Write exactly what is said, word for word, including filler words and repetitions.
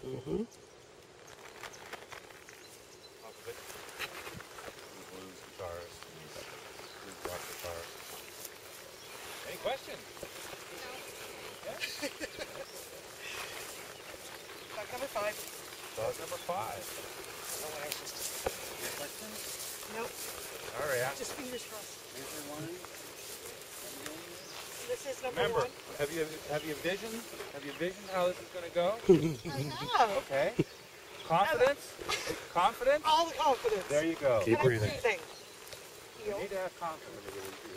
Mm-hmm. Opposite. Blues guitars. Blues rock guitar. Any questions? No. Yeah. Dog number five. Dog number five. Oh, what else is this? Any questions? Nope. All right. Yeah. Just fingers crossed. Answer one. This is number Remember, one. have you have you visioned? Have you visioned how this is going to go? I have. Okay. Confidence. Confidence. All the confidence. There you go. Keep And breathing. I'm breathing. You Heel. need to have confidence.